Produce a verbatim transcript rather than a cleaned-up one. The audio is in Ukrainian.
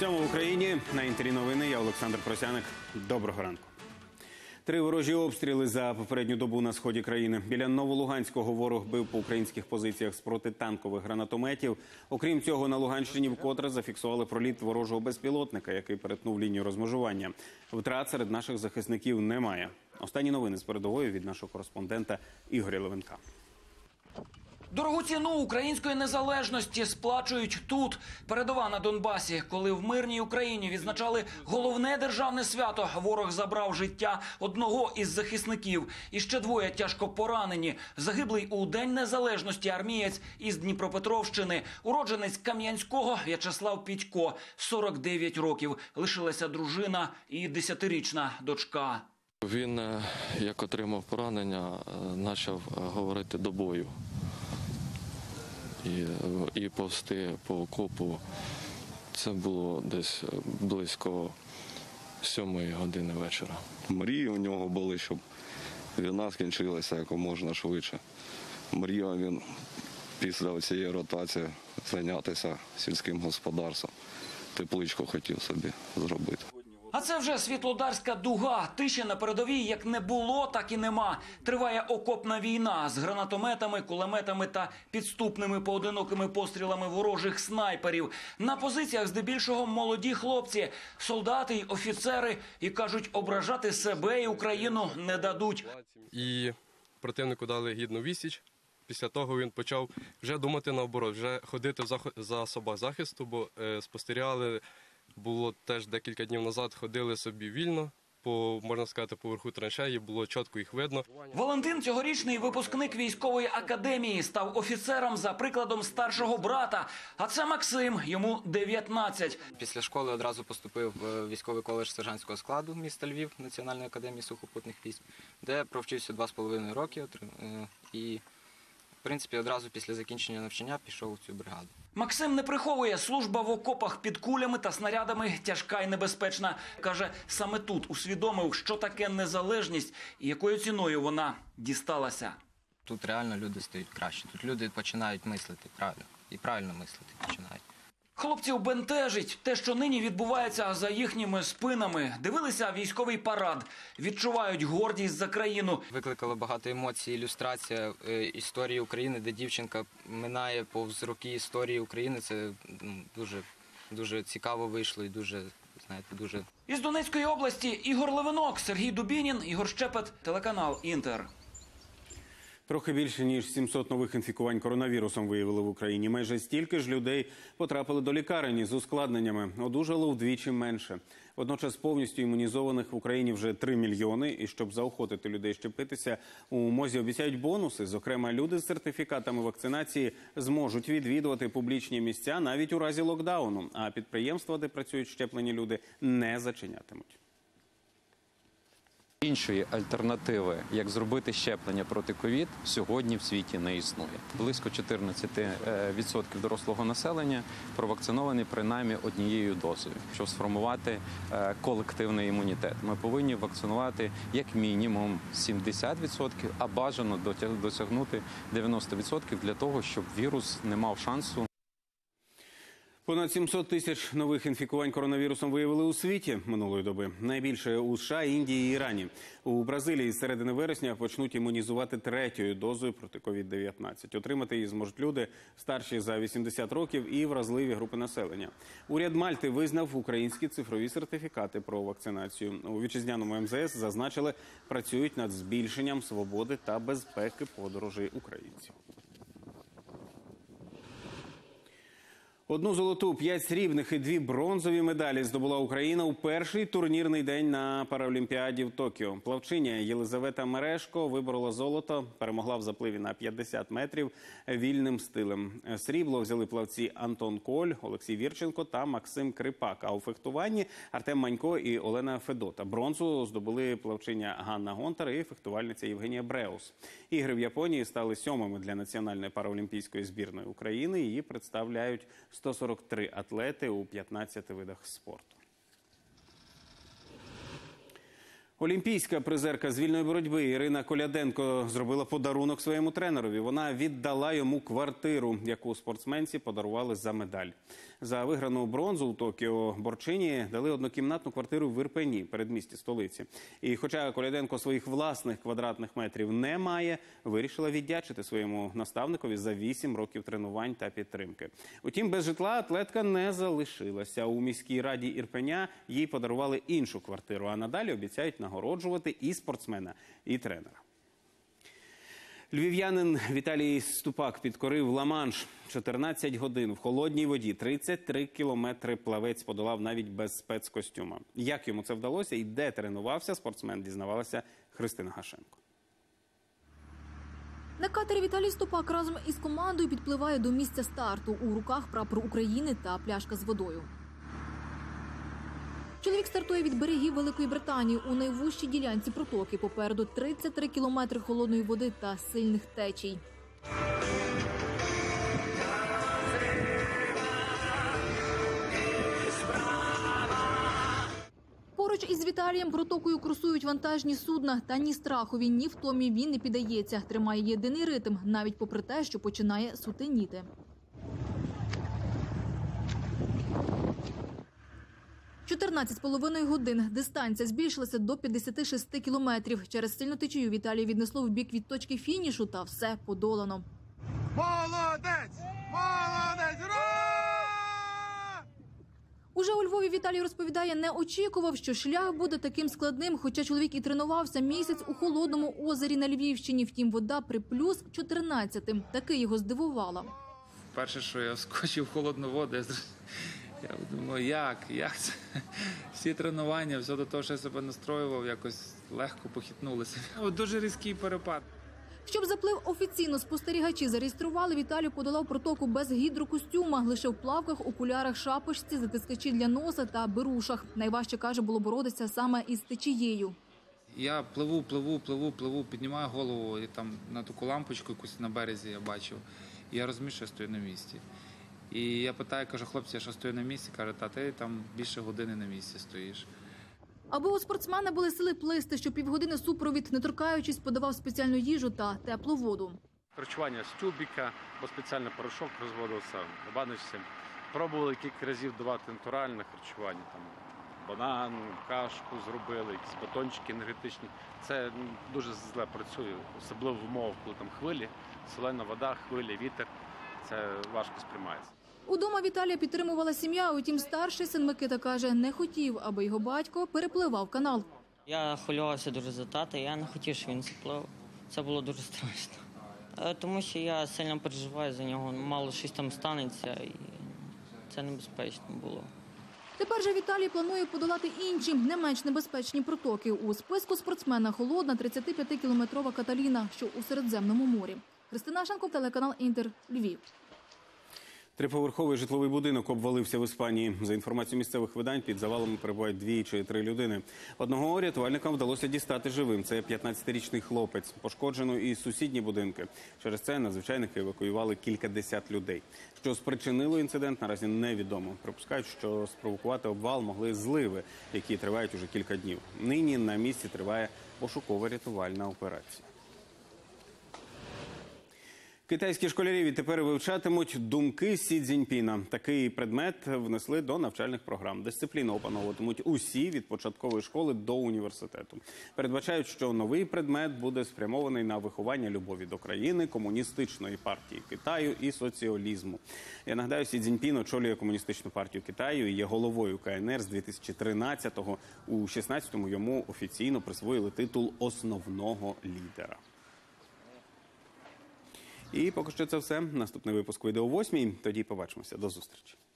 Сьома в Україні. На інтері новини. Я Олександр Просяник. Доброго ранку. Три ворожі обстріли за попередню добу на сході країни. Біля Новолуганського ворог бив по українських позиціях з протитанкових гранатометів. Окрім цього, на Луганщині вкотре зафіксували проліт ворожого безпілотника, який перетнув лінію розмежування. Втрат серед наших захисників немає. Останні новини з передової від нашого кореспондента Ігоря Левенка. Дорогу ціну української незалежності сплачують тут, передова на Донбасі. Коли в мирній Україні відзначали головне державне свято, ворог забрав життя одного із захисників. І ще двоє тяжко поранені. Загиблий у День незалежності армієць із Дніпропетровщини. Уродженець Кам'янського В'ячеслав Пітько, сорок дев'ять років. Лишилася дружина і десятирічна дочка. Він, як отримав поранення, почав говорити до бою. І, і повсти по окопу. Це було десь близько сьомої години вечора. Мрії у нього були, щоб війна скінчилася якомога швидше. Мріяв він після цієї ротації зайнятися сільським господарством. Тепличку хотів собі зробити. А це вже Світлодарська дуга. Тиші на передовій як не було, так і нема. Триває окопна війна з гранатометами, кулеметами та підступними поодинокими пострілами ворожих снайперів. На позиціях здебільшого молоді хлопці, солдати й офіцери. І кажуть, ображати себе і Україну не дадуть. І противнику дали гідну відсіч. Після того він почав вже думати наоборот, вже ходити в засобах захисту, бо е, спостерігали. Було теж декілька днів назад, ходили собі вільно, по, можна сказати, поверху траншеї, було чітко їх видно. Валентин – цьогорічний випускник військової академії, став офіцером за прикладом старшого брата. А це Максим, йому дев'ятнадцять. Після школи одразу поступив в військовий коледж сержантського складу міста Львів, Національної академії сухопутних військ, де провчився два з половиною роки і, в принципі, одразу після закінчення навчання пішов у цю бригаду. Максим не приховує, служба в окопах під кулями та снарядами тяжка і небезпечна. Каже, саме тут усвідомив, що таке незалежність і якою ціною вона дісталася. Тут реально люди стають краще, тут люди починають мислити правильно і правильно мислити починають. Хлопців бентежить те, що нині відбувається за їхніми спинами. Дивилися військовий парад, відчувають гордість за країну. Викликало багато емоцій, ілюстрація е, історії України, де дівчинка минає повз роки історії України. Це дуже, дуже цікаво вийшло і дуже, знаєте, дуже... Із Донецької області Ігор Левинок, Сергій Дубінін, Ігор Щепет, телеканал «Інтер». Трохи більше, ніж сімсот нових інфікувань коронавірусом виявили в Україні. Майже стільки ж людей потрапили до лікарень з ускладненнями. Одужало вдвічі менше. Водночас повністю імунізованих в Україні вже три мільйони. І щоб заохотити людей щепитися, у МОЗі обіцяють бонуси. Зокрема, люди з сертифікатами вакцинації зможуть відвідувати публічні місця навіть у разі локдауну. А підприємства, де працюють щеплені люди, не зачинятимуть. Іншої альтернативи, як зробити щеплення проти ковід, сьогодні в світі не існує. Близько чотирнадцять відсотків дорослого населення провакциновані принаймні однією дозою, щоб сформувати колективний імунітет. Ми повинні вакцинувати як мінімум сімдесят відсотків, а бажано досягнути дев'яносто відсотків для того, щоб вірус не мав шансу. Понад сімсот тисяч нових інфікувань коронавірусом виявили у світі минулої доби. Найбільше у США, Індії і Ірані. У Бразилії з середини вересня почнуть імунізувати третьою дозою проти ковід дев'ятнадцять. Отримати її зможуть люди старші за вісімдесят років і вразливі групи населення. Уряд Мальти визнав українські цифрові сертифікати про вакцинацію. У вітчизняному ем зе ес зазначили, працюють над збільшенням свободи та безпеки подорожей українців. Одну золоту, п'ять срібних і дві бронзові медалі здобула Україна у перший турнірний день на Паралімпіаді в Токіо. Плавчиня Єлизавета Мережко виборола золото, перемогла в запливі на п'ятдесят метрів вільним стилем. Срібло взяли плавці Антон Коль, Олексій Вірченко та Максим Крипак. А у фехтуванні Артем Манько і Олена Федота. Бронзу здобули плавчиня Ганна Гонтар і фехтувальниця Євгенія Бреус. Ігри в Японії стали сьомими для національної паралімпійської збірної України. Її представляють сто сорок три атлети у п'ятнадцяти видах спорту. Олімпійська призерка з вільної боротьби Ірина Коляденко зробила подарунок своєму тренерові. Вона віддала йому квартиру, яку спортсменці подарували за медаль. За виграну бронзу у Токіо борчині дали однокімнатну квартиру в Ірпені, передмісті столиці. І хоча Коляденко своїх власних квадратних метрів не має, вирішила віддячити своєму наставникові за вісім років тренувань та підтримки. Утім, без житла атлетка не залишилася. У міській раді Ірпеня їй подарували іншу квартиру, а надалі обіцяють нагороджувати і спортсмена, і тренера. Львів'янин Віталій Ступак підкорив Ла-Манш. чотирнадцять годин в холодній воді, тридцять три кілометри плавець подолав навіть без спецкостюма. Як йому це вдалося і де тренувався спортсмен, дізнавалася Христина Гашенко. На катері Віталій Ступак разом із командою підпливає до місця старту. У руках прапор України та пляшка з водою. Чоловік стартує від берегів Великої Британії у найвужчій ділянці протоки. Попереду тридцять три кілометри холодної води та сильних течій. Поруч із Віталієм протокою курсують вантажні судна. Та ні страхові, ні втомі він не піддається. Тримає єдиний ритм, навіть попри те, що починає сутеніти. чотирнадцять з половиною годин. Дистанція збільшилася до п'ятдесят шість кілометрів. Через сильну течію Віталія віднесло в бік від точки фінішу, та все подолано. Молодець! Молодець! Ура! Уже у Львові Віталій розповідає, не очікував, що шлях буде таким складним, хоча чоловік і тренувався місяць у холодному озері на Львівщині. Втім, вода при плюс чотирнадцять. Таки його здивувало. Перше, що я вскочив в холодну воду, я Я думаю, як, як це? Всі тренування, все до того, що я себе настроював, якось легко похитнулося. Дуже різкий перепад. Щоб заплив офіційно, спостерігачі зареєстрували, Віталій подолав протоку без гідрокостюма, лише в плавках, окулярах, шапочці, затискачі для носа та берушах. Найважче, каже, було боротися саме із течією. Я пливу, пливу, пливу, пливу, піднімаю голову, і там на таку лампочку якусь на березі я бачив. І я розумію, що я стою на місці. І я питаю, кажу, хлопці, я що стою на місці? Каже, та ти там більше години на місці стоїш. Аби у спортсмена були сили плисти, що півгодини супровід, не торкаючись, подавав спеціальну їжу та теплу воду. Харчування з тюбіка, бо спеціальний порошок розводився, баночці. Пробували кілька разів давати натуральне харчування. Там банан, кашку зробили, якісь батончики енергетичні. Це дуже зле працює, особливо в умовах, коли там хвилі, солена вода, хвилі, вітер. Це важко сприймається. Удома Віталія підтримувала сім'я, утім старший син Микита каже, не хотів, аби його батько перепливав канал. Я хвилювався дуже за тата, я не хотів, щоб він заплив. Це було дуже страшно. Тому що я сильно переживаю за нього, мало щось там станеться, і це небезпечно було. Тепер же Віталій планує подолати інші, не менш небезпечні протоки. У списку спортсмена холодна тридцятип'ятикілометрова Каталіна, що у Середземному морі. Христина Гашенко, телеканал Інтер, Львів. Триповерховий житловий будинок обвалився в Іспанії. За інформацією місцевих видань, під завалами перебувають дві чи три людини. Одного рятувальникам вдалося дістати живим. Це п'ятнадцятирічний хлопець. Пошкоджено і сусідні будинки. Через це надзвичайники евакуювали кількадесят людей. Що спричинило інцидент, наразі невідомо. Припускають, що спровокувати обвал могли зливи, які тривають уже кілька днів. Нині на місці триває пошукова рятувальна операція. Китайські школярі відтепер вивчатимуть думки Сі Цзіньпіна. Такий предмет внесли до навчальних програм. Дисципліну опановуватимуть усі від початкової школи до університету. Передбачають, що новий предмет буде спрямований на виховання любові до країни, комуністичної партії Китаю і соціалізму. Я нагадаю, Сі Цзіньпін очолює комуністичну партію Китаю і є головою Ка Ен Ер з дві тисячі тринадцятого. У шістнадцятому йому офіційно присвоїли титул основного лідера. І поки що це все. Наступний випуск вийде о восьмій. Тоді побачимося. До зустрічі.